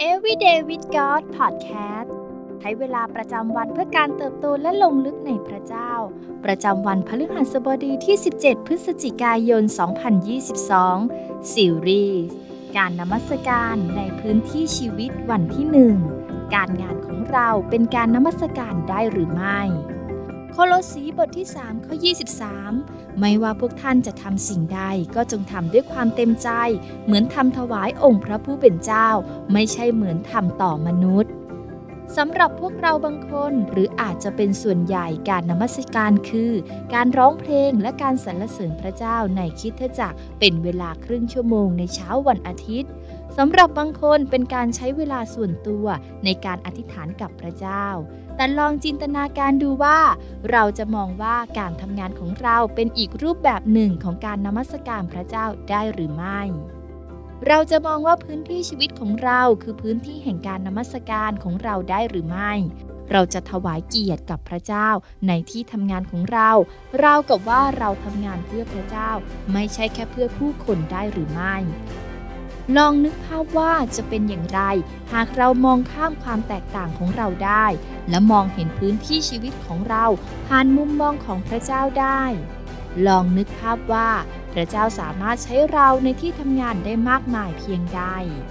Everyday with God Podcast ใช้เวลาประจำวันเพื่อการเติบโตและลงลึกในพระเจ้าประจำวันพฤหัสบดีที่17พฤศจิกายน2022ซีรีส์การนมัสการในพื้นที่ชีวิตวันที่1การงานของเราเป็นการนมัสการได้หรือไม่โคโลสีบทที่3ข้อ23ไม่ว่าพวกท่านจะทำสิ่งใดก็จงทำด้วยความเต็มใจเหมือนทำถวายองค์พระผู้เป็นเจ้าไม่ใช่เหมือนทำต่อมนุษย์สำหรับพวกเราบางคนหรืออาจจะเป็นส่วนใหญ่การนมัสการคือการร้องเพลงและการสรรเสริญพระเจ้าในคริสตจักรเป็นเวลาครึ่งชั่วโมงในเช้าวันอาทิตย์สำหรับบางคนเป็นการใช้เวลาส่วนตัวในการอธิษฐานกับพระเจ้าแต่ลองจินตนาการดูว่าเราจะมองว่าการทำงานของเราเป็นอีกรูปแบบหนึ่งของการนมัสการพระเจ้าได้หรือไม่เราจะมองว่าพื้นที่ชีวิตของเราคือพื้นที่แห่งการนมัสการของเราได้หรือไม่เราจะถวายเกียรติกับพระเจ้าในที่ทำงานของเราราวกับว่าเราทำงานเพื่อพระเจ้าไม่ใช่แค่เพื่อผู้คนได้หรือไม่ลองนึกภาพว่าจะเป็นอย่างไรหากเรามองข้ามความแตกต่างของเราได้และมองเห็นพื้นที่ชีวิตของเราผ่านมุมมองของพระเจ้าได้ลองนึกภาพว่าพระเจ้าสามารถใช้เราในที่ทำงานได้มากมายเพียงใด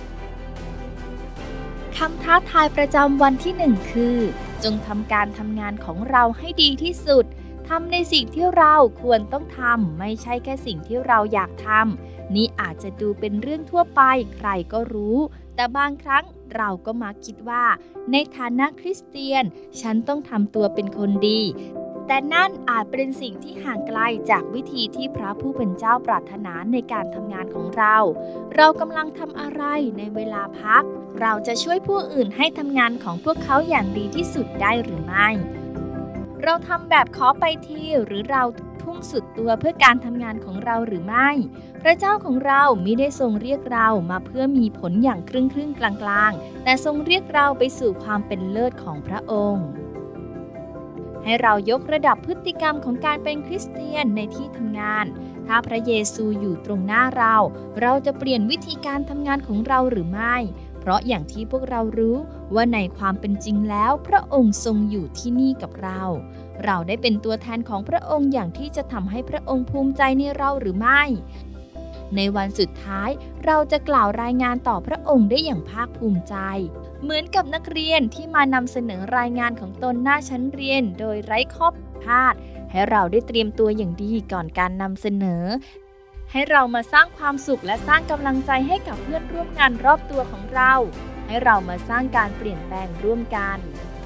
คำท้าทายประจำวันที่1คือจงทำการทำงานของเราให้ดีที่สุดทำในสิ่งที่เราควรต้องทำไม่ใช่แค่สิ่งที่เราอยากทำนี่อาจจะดูเป็นเรื่องทั่วไปใครก็รู้แต่บางครั้งเราก็มักคิดว่าในฐานะคริสเตียนฉันต้องทำตัวเป็นคนดีแต่นั่นอาจเป็นสิ่งที่ห่างไกลจากวิธีที่พระผู้เป็นเจ้าปรารถนาในการทำงานของเรากำลังทำอะไรในเวลาพักเราจะช่วยผู้อื่นให้ทำงานของพวกเขาอย่างดีที่สุดได้หรือไม่เราทำแบบขอไปทีหรือเราทุ่มสุดตัวเพื่อการทำงานของเราหรือไม่พระเจ้าของเรามิได้ทรงเรียกเรามาเพื่อมีผลอย่างครึ่งกลางๆแต่ทรงเรียกเราไปสู่ความเป็นเลิศของพระองค์ให้เรายกระดับพฤติกรรมของการเป็นคริสเตียนในที่ทำงานถ้าพระเยซูอยู่ตรงหน้าเราจะเปลี่ยนวิธีการทำงานของเราหรือไม่เพราะอย่างที่พวกเรารู้ว่าในความเป็นจริงแล้วพระองค์ทรงอยู่ที่นี่กับเราได้เป็นตัวแทนของพระองค์อย่างที่จะทำให้พระองค์ภูมิใจในเราหรือไม่ในวันสุดท้ายเราจะกล่าวรายงานต่อพระองค์ได้อย่างภาคภูมิใจเหมือนกับนักเรียนที่มานำเสนอรายงานของตนหน้าชั้นเรียนโดยไร้ข้อผิดพลาดให้เราได้เตรียมตัวอย่างดีก่อนการนำเสนอให้เรามาสร้างความสุขและสร้างกำลังใจให้กับเพื่อนร่วมงานรอบตัวของเราให้เรามาสร้างการเปลี่ยนแปลงร่วมกัน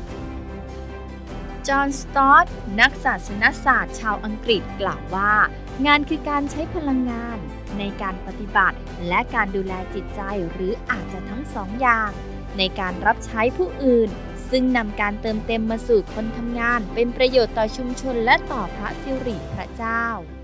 จอห์น สตอร์ตนักศาสนศาสตร์ชาวอังกฤษกล่าวว่างานคือการใช้พลังงานในการปฏิบัติและการดูแลจิตใจหรืออาจจะทั้งสองอย่างในการรับใช้ผู้อื่นซึ่งนำการเติมเต็มมาสู่คนทำงานเป็นประโยชน์ต่อชุมชนและต่อพระสิริพระเจ้า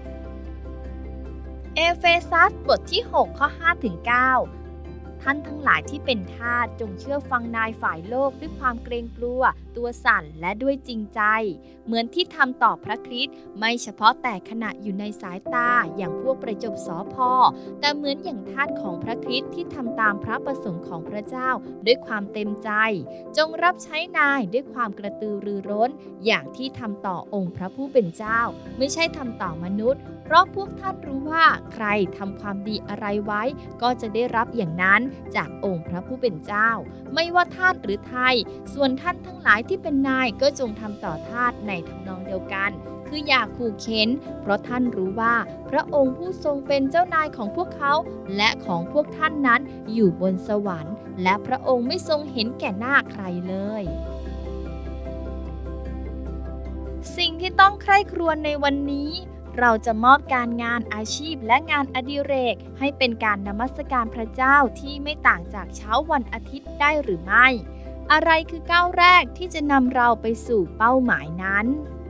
เอเฟซัสบทที่6ข้อ5ถึง9ท่านทั้งหลายที่เป็นทาสจงเชื่อฟังนายฝ่ายโลกด้วยความเกรงกลัวตัวสั่นและด้วยจริงใจเหมือนที่ทำต่อพระคริสต์ไม่เฉพาะแต่ขณะอยู่ในสายตาอย่างพวกประจบสภแต่เหมือนอย่างทาสของพระคริสต์ที่ทำตามพระประสงค์ของพระเจ้าด้วยความเต็มใจจงรับใช้นายด้วยความกระตือรือร้นอย่างที่ทำต่อองค์พระผู้เป็นเจ้าไม่ใช่ทำต่อมนุษย์เพราะพวกท่านรู้ว่าใครทำความดีอะไรไว้ก็จะได้รับอย่างนั้นจากองค์พระผู้เป็นเจ้าไม่ว่าทาสหรือไทยส่วนท่านทั้งหลายที่เป็นนายก็จงทำต่อทาสในทำนองเดียวกันคืออย่าขู่เข็นเพราะท่านรู้ว่าพระองค์ผู้ทรงเป็นเจ้านายของพวกเขาและของพวกท่านนั้นอยู่บนสวรรค์และพระองค์ไม่ทรงเห็นแก่หน้าใครเลยสิ่งที่ต้องใคร่ครวญในวันนี้เราจะมอบการงานอาชีพและงานอดิเรกให้เป็นการนมัสการพระเจ้าที่ไม่ต่างจากเช้าวันอาทิตย์ได้หรือไม่อะไรคือก้าวแรกที่จะนำเราไปสู่เป้าหมายนั้น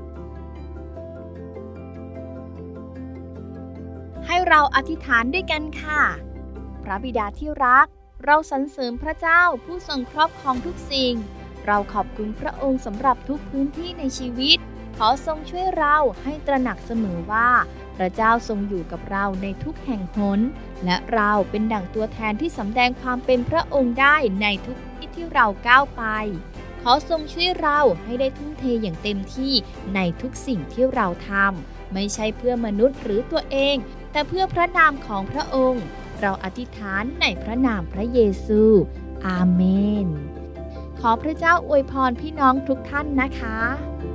ให้เราอธิษฐานด้วยกันค่ะพระบิดาที่รักเราสรรเสริญพระเจ้าผู้ทรงครอบครองทุกสิ่งเราขอบคุณพระองค์สำหรับทุกพื้นที่ในชีวิตขอทรงช่วยเราให้ตระหนักเสมอว่าพระเจ้าทรงอยู่กับเราในทุกแห่งหนและเราเป็นดั่งตัวแทนที่สำแดงความเป็นพระองค์ได้ในทุกที่ที่เราก้าวไปขอทรงช่วยเราให้ได้ทุ่มเทอย่างเต็มที่ในทุกสิ่งที่เราทำไม่ใช่เพื่อมนุษย์หรือตัวเองแต่เพื่อพระนามของพระองค์เราอธิษฐานในพระนามพระเยซูอาเมนขอพระเจ้าอวยพรพี่น้องทุกท่านนะคะ